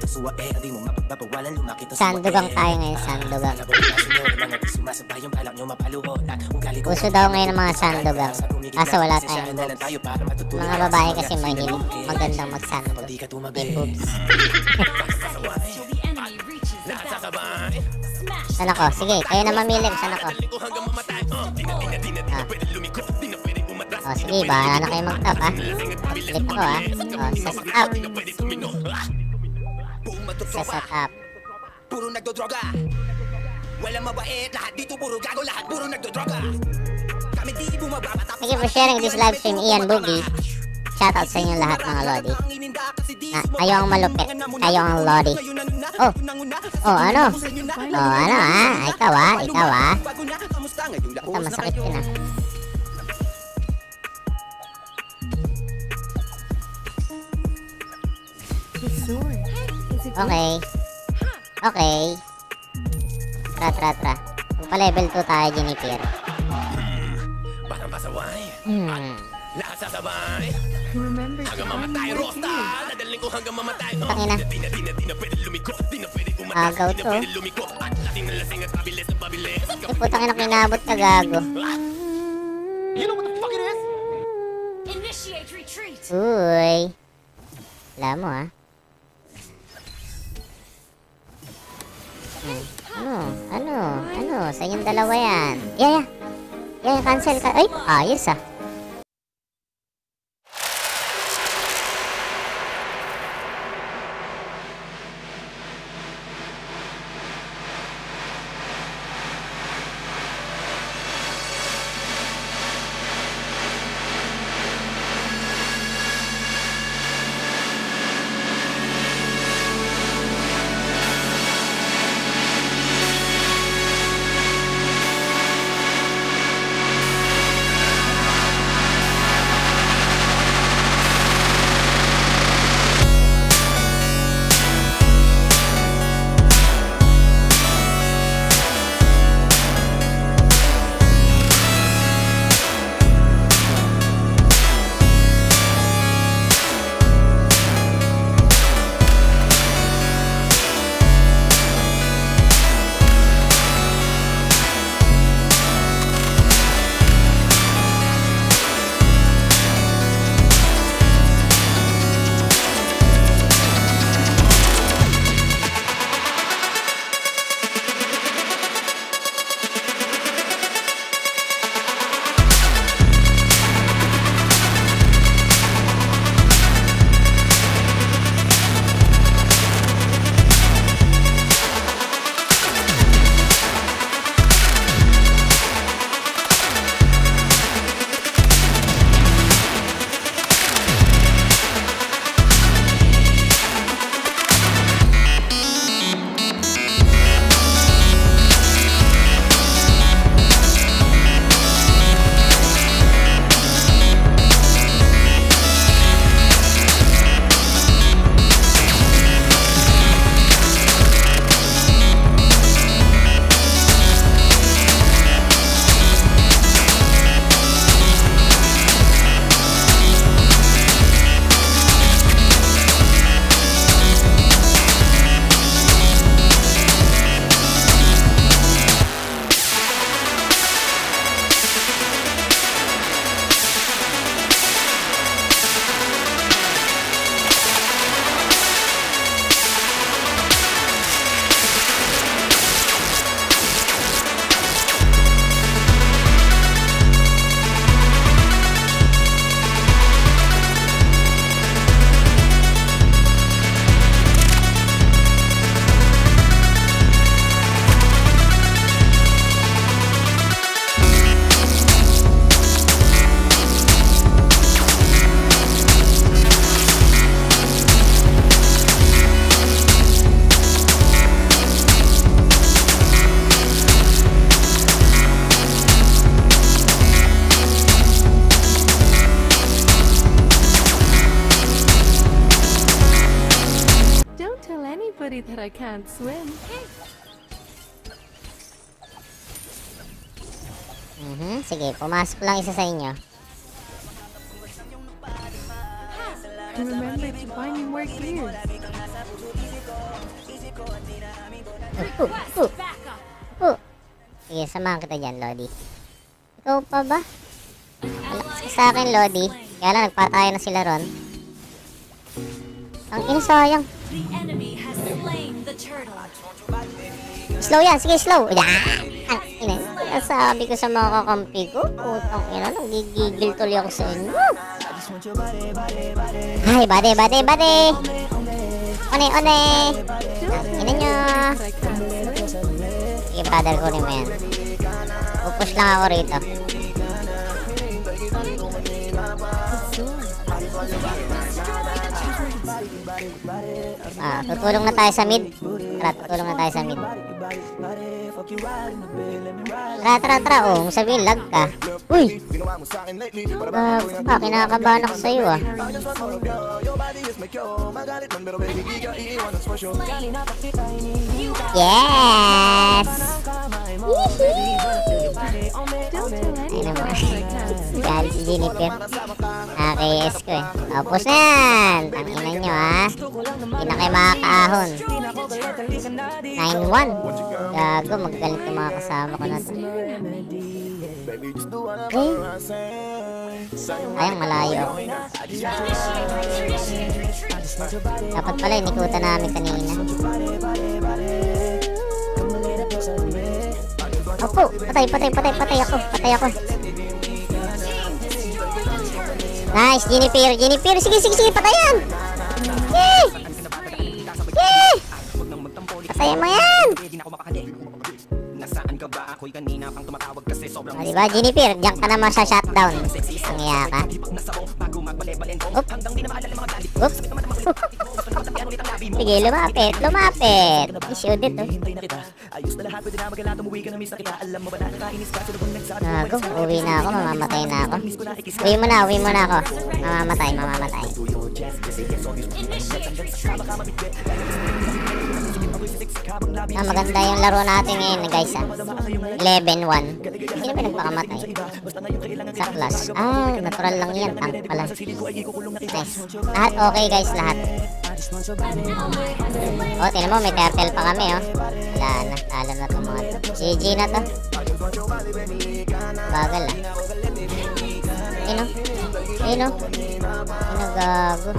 Sandogang tayo ngayon, sandogang. Uso daw ngayon ng mga sandogang. Kaso wala tayong boobs. Mga babae kasi mahilig magandang mag-sandog. May boobs. Saan ako? Sige, kayo na mamili kung saan ako. Oh, sige, bahala na kayo mag-top, ha. Flip ako, ha. Oh, sa top. Sa top. Puro nagdodroga. Walang mabait, lahat dito puro gago, lahat puro nagdodroga. Kami di bumababa. Thank you for sharing this live stream, Ian Boogie. Shoutout sa inyo lahat, mga Lodi. Kayo ang malupit. Kayo ang Lodi. Oh, ano? Oh, ano, ha? Ikaw, ha? Ikaw, ha? Ito, masakit yun, ha? Okay. Okay. Tra. Pa-level 2 tayo, Jennifer. Tangina. Agaw to. Putang ina, kinabot ka, gago. Uy. Alam mo, ha? Ano? Sa inyong dalawa yan. Yeah, cancel ka. Ay, ayos, ah. anybody that I can't swim. Sige, pumasok lang isa sa inyo. Remember to buy me more gears. Sige, samahan kita dyan, Lodi. Ikaw pa ba? Malakas ka sa akin, Lodi. Kaya lang, nagpatayo na sila ron. Ang ina, sayang. The enemy has slain the turtle. Slow yan, sige, slow. Yan! Ang ina, sabi ko sa mga kakampi ko, putang ina, nagigigil tuloy ako sa inyo. Ay, bade. One. Ang ina nyo. Sige, brother, kunin mo yan. Pupush lang ako rito. Tutulong na tayo sa mid. Tutulong na tayo sa mid. Tara. Oh, sabihin, lag ka. Uy! Kinakabahan ako sa'yo, ah. Yes! Ay naman. Galit si Jennifer. Nakakayes ko eh. Tapos na yan. Tanginan nyo, ha. Hindi na kayo makakaahon. 9-1. Gago, maggalit yung mga kasama ko na to. Okay. Ayang malayo. Dapat pala inikutan namin kanina. Opo, patay ako. Nice, Jennifer. Sige, patayan. Yay! Patayan mo yan. O, diba, Jennifer? Diyan ka naman sa shutdown. Ang iya ka. Oop. Sige, lumapit. Issued ito. Gago, uwi na ako. Mamamatay na ako. Uwi mo na ako. Mamamatay. Maganda yung laro natin ngayon, guys, 11-1. Hindi na nagpakamatay sa class. Natural lang yan. Tank pala. Nice. Lahat okay, guys, lahat. Tinan mo, may turtle pa kami, oh. Wala na, talo na itong mga GG na to. Bagal, ah. Ayun, gago.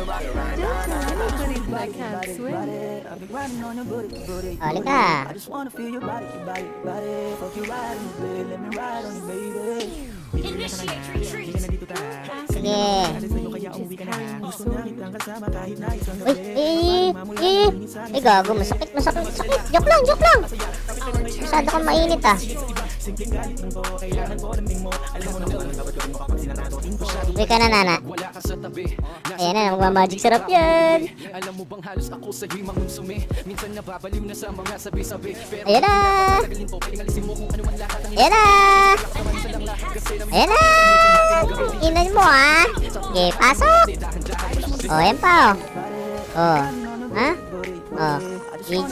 I can't swim. Halika. Initiate retreat. Sige. Uy, gago, masakit. Joke lang. Masyado kang mainit, ah. Uy ka na, Nana. Ayan na, magmamagic sarap yan. Alam mo bang halos ako sa himang konsume. Minsan nababaliw na sa mga sabi-sabi. Ayan na. Inan mo, ah. Okay, pasok. Ayan pa, oh. Ha? GG.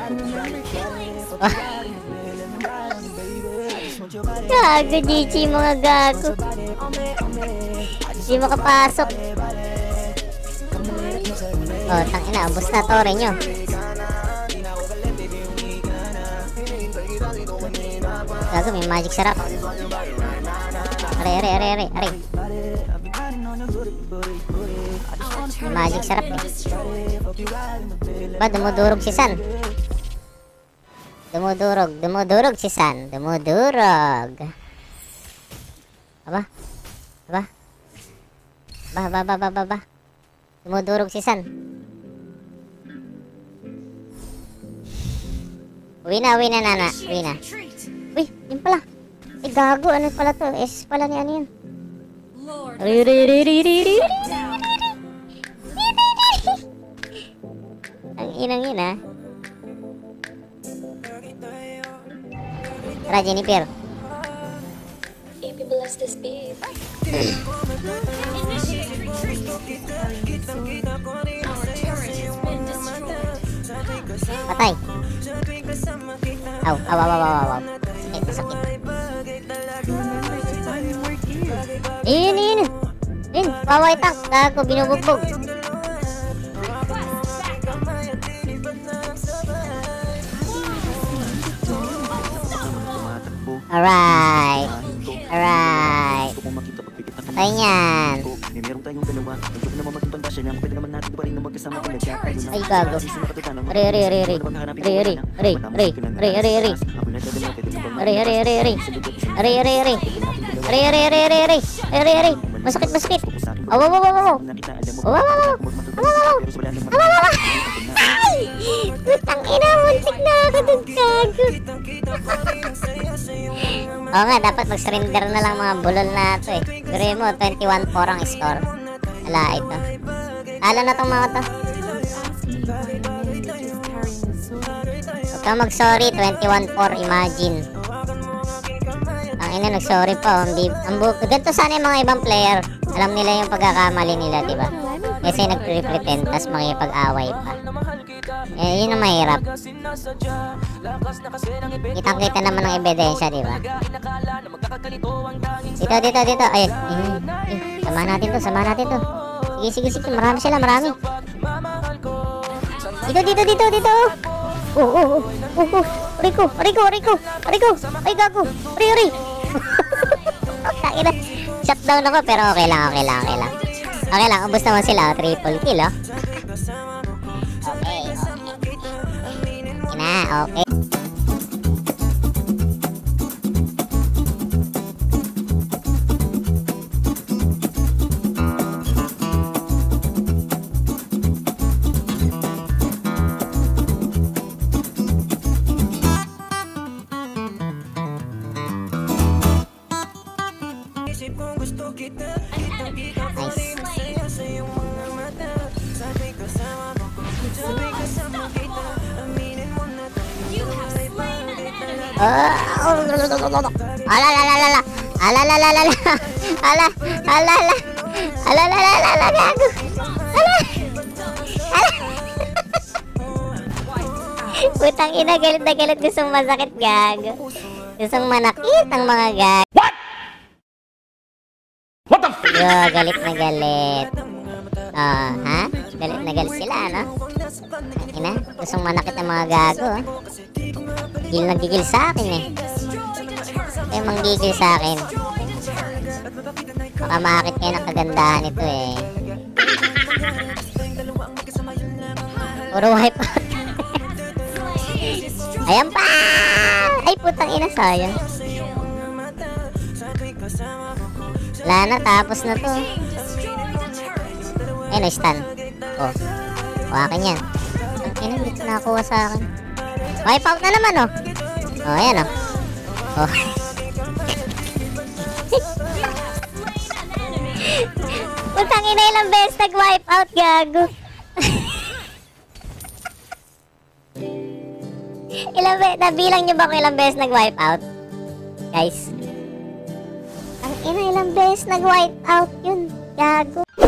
Gago, GG, mga gago. Hindi makapasok. Tangina, ubos na tore nyo. Gago, may magic sarap. Aray. May magic sarap, eh. Ba, dumudurog si San. Dumudurog si San. Aba. Dumudurog si San. Uwi na, Nana. Uy, yun pala. Gago, ano pala to? SS pala ni ano yun. Ang inang yun, ah. Tara, Jennifer. Patay. Aw. Sakit. Ayun. Paway tank. Gago, binubugbog. Alright. Alright. Gusto kong makita pagpikit na Patay niyan. May meron tayong dalawa. Medyo ko naman maging pandasya niya. Pwede naman natin pa rin na magkasama kung nagkakaroon na. Ay, gago. Ari, ari, ari, ari. Ari, ari, ari, ari, ari, ari, ari. Ari, ari, ari, ari. Ari, ari, ari. Ari, ari, ari, ari, ari. Ari, ari. Masakit, masakit. Aw, aw, aw, aw, aw. Aw, aw, aw. Aw, aw, aw. Ay! Putang ina, muntik na ako dun, gago. Oo nga, dapat mag-surrender na lang mga bulol na ito eh. Gure mo, 21-4 ang score. Wala ito. Talo na tong mga to. Huwag kang mag-sorry, 21-4, imagine. Ang ina, nag-sorry pa. Ganito sana yung mga ibang player. Alam nila yung pagkakamali nila, diba? Kasi nag-pretend, tas makipag-away pa. Eh, yun ang mahirap. Kitang-kita naman ng ebidensya, diba? Dito, dito, dito. Ayun. Samahan natin to, samahan natin to. Sige, sige, sige. Marami sila, marami. Dito, dito, dito, dito. Rico, Rico, Rico, Rico. Ay, gago. Ri. Takina. Shutdown ako, pero okay lang, okay lang, okay lang. Okay lang, ubos naman sila. Triple kill, oh. Okay, okay. Ina, okay. Putang ina, galit na galit. Gustong masakit, gago. Gustong manakit ang mga gag. What the f***? Yo, galit na galit. Ha? Galit na galit sila, no? Ina, gustong manakit ang mga gago, oh. Gigil na gigil sa akin, eh. Kaya manggigil sa akin. Baka makakit kayo ng kagandahan ito, eh. Puro wipe out. Ayan pa! Ay, putang ina, sayang. Wala na, tapos na to. Ay, na-stun. Oh, akin yan. Ang ina, hindi ko nakakuha sa akin. Wipe out na naman, oh. Oh, ayan, oh. Oh. Putang ina, ilang beses nag-wipe out, gago. Ilang beses, nabilang nyo ba kung ilang beses nag-wipe out? Guys. Ang ina, ilang beses nag-wipe out yun, gago.